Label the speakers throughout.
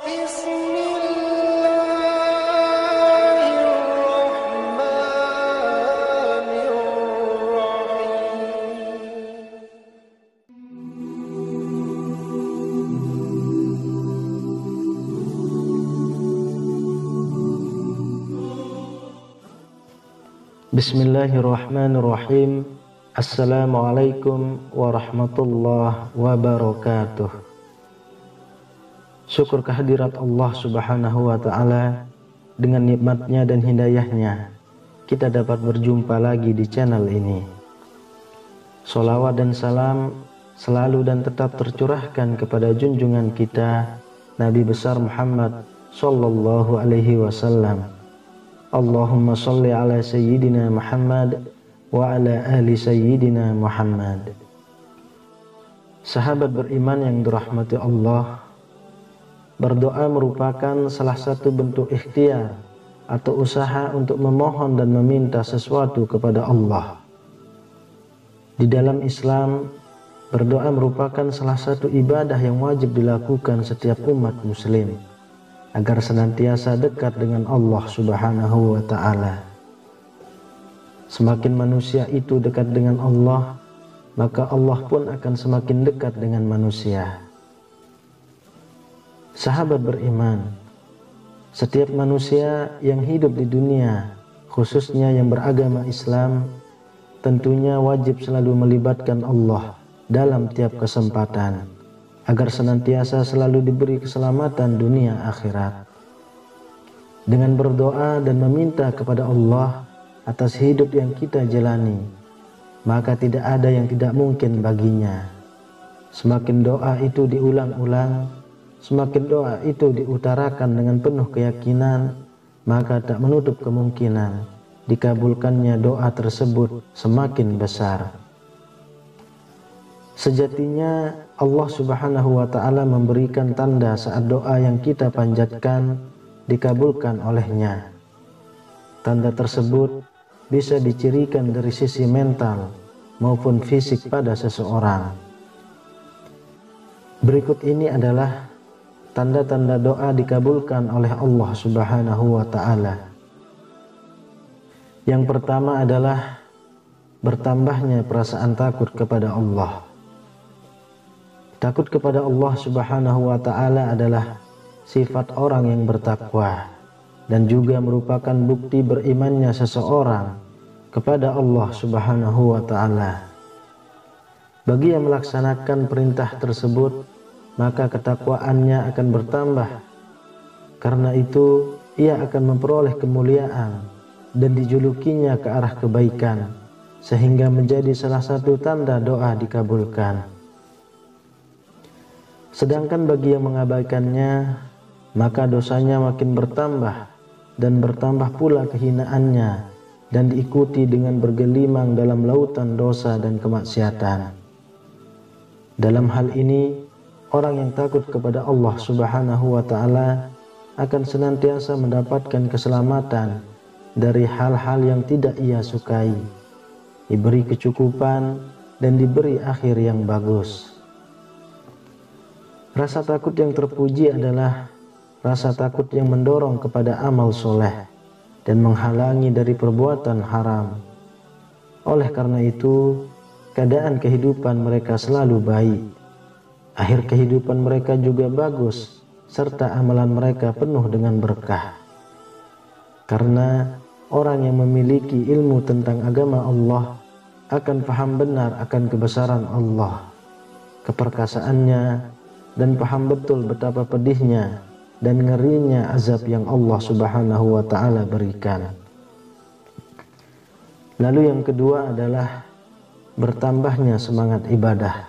Speaker 1: Bismillahirrahmanirrahim. Assalamualaikum warahmatullahi wabarakatuh. Syukur kehadirat Allah subhanahu wa ta'ala. Dengan nikmatnya dan hidayahnya kita dapat berjumpa lagi di channel ini. Sholawat dan salam selalu dan tetap tercurahkan kepada junjungan kita Nabi besar Muhammad sallallahu alaihi wasallam. Allahumma sholli ala sayyidina Muhammad wa ala ahli sayyidina Muhammad. Sahabat beriman yang dirahmati Allah, berdoa merupakan salah satu bentuk ikhtiar atau usaha untuk memohon dan meminta sesuatu kepada Allah. Di dalam Islam, berdoa merupakan salah satu ibadah yang wajib dilakukan setiap umat muslim agar senantiasa dekat dengan Allah subhanahu wa ta'ala. Semakin manusia itu dekat dengan Allah, maka Allah pun akan semakin dekat dengan manusia. Sahabat beriman, setiap manusia yang hidup di dunia, khususnya yang beragama Islam, tentunya wajib selalu melibatkan Allah dalam tiap kesempatan, agar senantiasa selalu diberi keselamatan dunia akhirat. Dengan berdoa dan meminta kepada Allah atas hidup yang kita jalani, maka tidak ada yang tidak mungkin baginya. Semakin doa itu diulang-ulang, semakin doa itu diutarakan dengan penuh keyakinan, maka tak menutup kemungkinan dikabulkannya doa tersebut semakin besar. Sejatinya Allah subhanahu wa ta'ala memberikan tanda saat doa yang kita panjatkan dikabulkan olehnya. Tanda tersebut bisa dicirikan dari sisi mental maupun fisik pada seseorang. Berikut ini adalah tanda-tanda doa dikabulkan oleh Allah subhanahu wa ta'ala. Yang pertama adalah bertambahnya perasaan takut kepada Allah. Takut kepada Allah subhanahu wa ta'ala adalah sifat orang yang bertakwa dan juga merupakan bukti berimannya seseorang kepada Allah subhanahu wa ta'ala. Bagi yang melaksanakan perintah tersebut, maka ketakwaannya akan bertambah. Karena itu ia akan memperoleh kemuliaan dan dijulukinya ke arah kebaikan, sehingga menjadi salah satu tanda doa dikabulkan. Sedangkan bagi yang mengabaikannya, maka dosanya makin bertambah dan bertambah pula kehinaannya dan diikuti dengan bergelimang dalam lautan dosa dan kemaksiatan. Dalam hal ini, orang yang takut kepada Allah subhanahu wa ta'ala akan senantiasa mendapatkan keselamatan dari hal-hal yang tidak ia sukai, diberi kecukupan dan diberi akhir yang bagus. Rasa takut yang terpuji adalah rasa takut yang mendorong kepada amal soleh dan menghalangi dari perbuatan haram. Oleh karena itu, keadaan kehidupan mereka selalu baik. Akhir kehidupan mereka juga bagus, serta amalan mereka penuh dengan berkah. Karena orang yang memiliki ilmu tentang agama Allah akan paham benar akan kebesaran Allah, keperkasaannya, dan paham betul betapa pedihnya dan ngerinya azab yang Allah subhanahu wa ta'ala berikan. Lalu yang kedua adalah bertambahnya semangat ibadah.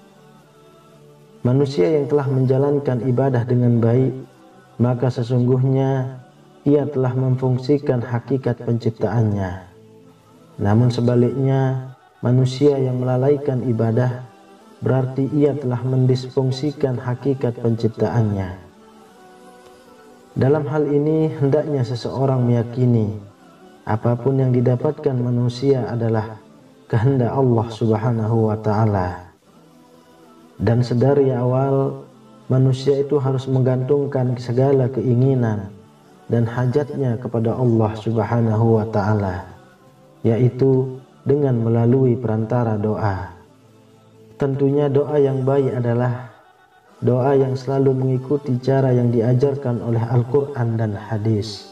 Speaker 1: Manusia yang telah menjalankan ibadah dengan baik, maka sesungguhnya ia telah memfungsikan hakikat penciptaannya. Namun sebaliknya, manusia yang melalaikan ibadah berarti ia telah mendisfungsikan hakikat penciptaannya. Dalam hal ini hendaknya seseorang meyakini apapun yang didapatkan manusia adalah kehendak Allah subhanahu wa ta'ala. Dan sedari awal manusia itu harus menggantungkan segala keinginan dan hajatnya kepada Allah Subhanahu wa ta'ala, yaitu dengan melalui perantara doa. Tentunya doa yang baik adalah doa yang selalu mengikuti cara yang diajarkan oleh Al-Quran dan hadis.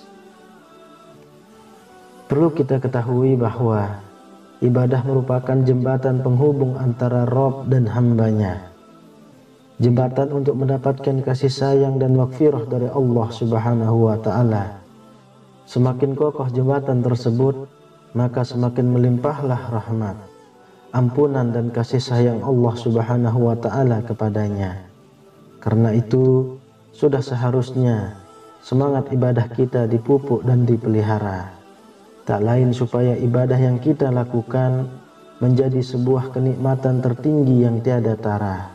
Speaker 1: Perlu kita ketahui bahwa ibadah merupakan jembatan penghubung antara Rabb dan hambanya, jembatan untuk mendapatkan kasih sayang dan maghfirah dari Allah Subhanahu wa ta'ala. Semakin kokoh jembatan tersebut, maka semakin melimpahlah rahmat, ampunan dan kasih sayang Allah Subhanahu wa ta'ala kepadanya. Karena itu sudah seharusnya semangat ibadah kita dipupuk dan dipelihara, tak lain supaya ibadah yang kita lakukan menjadi sebuah kenikmatan tertinggi yang tiada tara.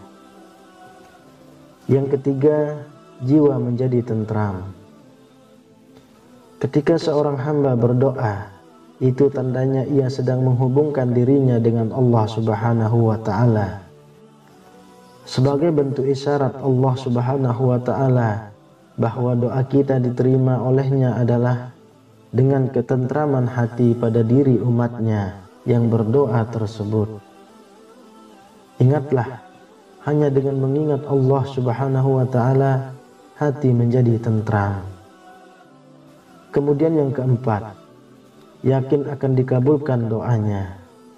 Speaker 1: Yang ketiga, jiwa menjadi tentram. Ketika seorang hamba berdoa, itu tandanya ia sedang menghubungkan dirinya dengan Allah Subhanahu wa ta'ala. Sebagai bentuk isyarat Allah Subhanahu wa ta'ala bahwa doa kita diterima olehnya adalah dengan ketentraman hati pada diri umatnya yang berdoa tersebut. Ingatlah, hanya dengan mengingat Allah Subhanahu wa ta'ala, hati menjadi tentram. Kemudian yang keempat, yakin akan dikabulkan doanya.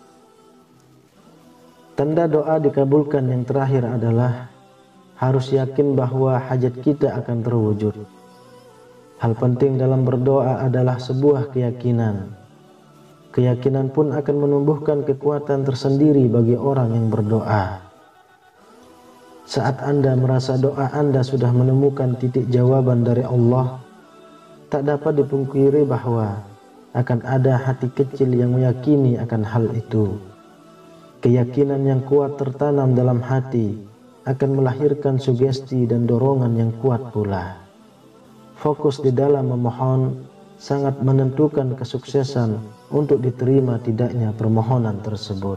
Speaker 1: Tanda doa dikabulkan yang terakhir adalah harus yakin bahwa hajat kita akan terwujud. Hal penting dalam berdoa adalah sebuah keyakinan. Keyakinan pun akan menumbuhkan kekuatan tersendiri bagi orang yang berdoa. Saat Anda merasa doa Anda sudah menemukan titik jawaban dari Allah, tak dapat dipungkiri bahwa akan ada hati kecil yang meyakini akan hal itu. Keyakinan yang kuat tertanam dalam hati akan melahirkan sugesti dan dorongan yang kuat pula. Fokus di dalam memohon sangat menentukan kesuksesan untuk diterima tidaknya permohonan tersebut.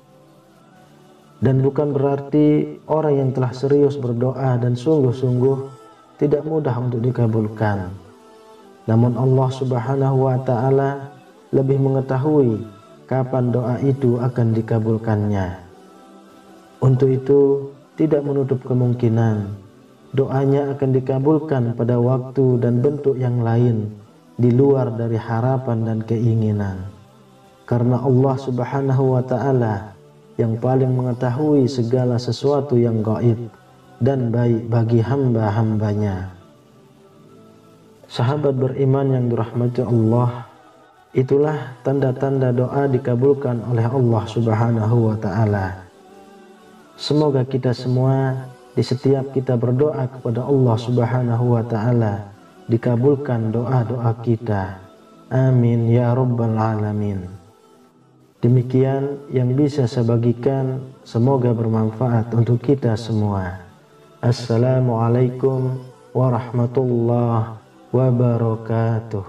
Speaker 1: Dan bukan berarti orang yang telah serius berdoa dan sungguh-sungguh tidak mudah untuk dikabulkan. Namun Allah Subhanahu wa ta'ala lebih mengetahui kapan doa itu akan dikabulkannya. Untuk itu tidak menutup kemungkinan doanya akan dikabulkan pada waktu dan bentuk yang lain di luar dari harapan dan keinginan. Karena Allah Subhanahu wa ta'ala yang paling mengetahui segala sesuatu yang gaib dan baik bagi hamba-hambanya. Sahabat beriman yang dirahmati Allah, itulah tanda-tanda doa dikabulkan oleh Allah Subhanahu wa ta'ala. Semoga kita semua di setiap kita berdoa kepada Allah Subhanahu wa ta'ala dikabulkan doa-doa kita. Amin ya rabbal alamin. Demikian yang bisa saya bagikan, semoga bermanfaat untuk kita semua. Assalamualaikum warahmatullahi wabarakatuh.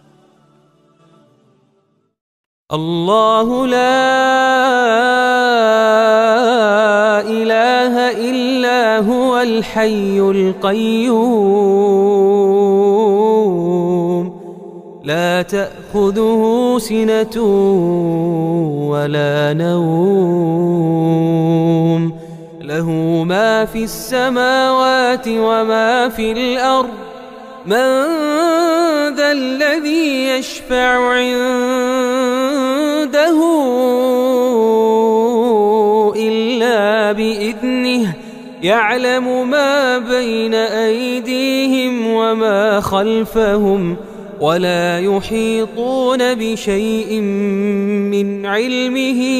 Speaker 2: Allahu la ilaha illa huwal hayyul qayyum, la ta'khudhuhu sinatun wa la nawm, lahu ma fis samawati wa ma fil ard, man dha alladhi yashfa'u 'indahu illa bi'idhnihi, ya'lamu ma bayna aydihim wa ma khalfahum, wa la yuhituna bi shay'in min 'ilmihi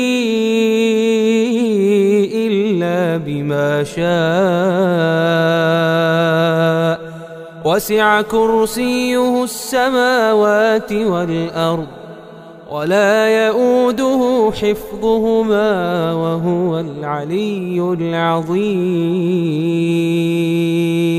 Speaker 2: illa bima sha'a. وسع كرسيه السماوات والأرض ولا يؤوده حفظهما وهو العلي العظيم.